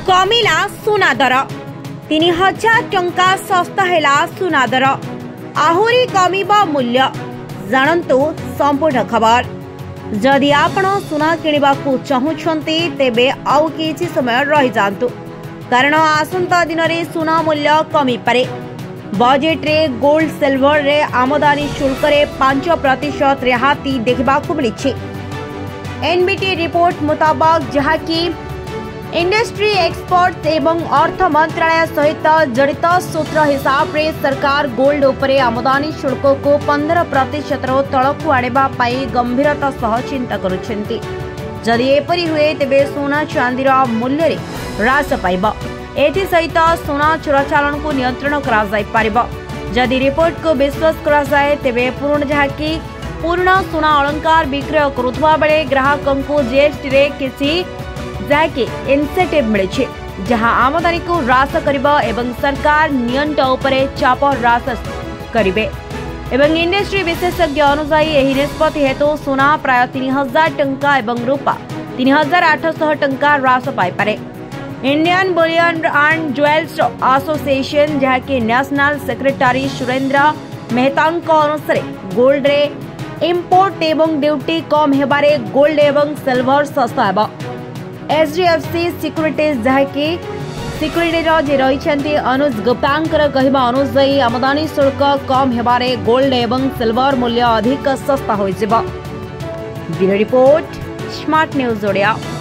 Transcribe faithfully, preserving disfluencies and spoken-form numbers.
कमिला सुना दर तीन हजार टंका सस्ता हैला सुना दर आहुरी कमिबा मूल्य जानंतु संपूर्ण खबर। जदि आपण सुना किणवाकू चाहुछंती तेबे आउ किछि समय रहि जांतु कारण आसंता दिन रे सुना मूल्य कमी पारे। बजेट रे गोल्ड सिल्वर रे आमदानी शुल्क रे पांच प्रतिशत रिहाती देखबाकू मिलिछि। एनबीटी रिपोर्ट मुताबिक जहाँकि इंडस्ट्री एक्सपर्ट एवं अर्थ मंत्रालय सहित जड़ित सूत्र हिसाब रे सरकार गोल्ड उपरे आमदानी शुल्क को पंद्रह प्रतिशत तलकू आनिबा पाई गंभीरता सह चिंता करुछंती। जदि एपरि हुए तेबे सोना चांदीर मूल्य रे ह्रास पाइब। एथि सहित सोना चोराचालान को नियंत्रण करा जाय पारिब। जदि रिपोर्ट को विश्वास करा जाय तेबे पूर्ण जहाँकि पूर्ण सोना अलंकार विक्रय करुथबा बेले ग्राहकों को जीएसटी रे किसी जाके इनसेटिव मिले जहां आमदानी को ह्रास करिबो एवं सरकार नियंत्रण उपरे चाप ह्रास करिबे। एवं इंडस्ट्री विशेषज्ञ अनुसार यही निष्पत्ति हेतु सोना प्राय तीन हजार टंका एवं रूपा तीन हजार आठ सौ टंका ह्रास पाई पारे। Indian bullion and jewels association जहाँकि नेशनल सेक्रेटरी सुरेंद्र मेहता अनुसार गोल्ड रे इंपोर्ट एवं ड्यूटी कम हेबारे गोल्ड एवं सिल्वर सस्ता हेबा। एचडीएफसी सिक्यूरिटीज जहाँकि सिक्यूरिटी रही अनुज गुप्तांकर कहवा अनुसार आमदानी शुल्क कम हेबारे गोल्ड एवं सिल्वर मूल्य अधिक सस्ता हो। Bureau report smart news Odia.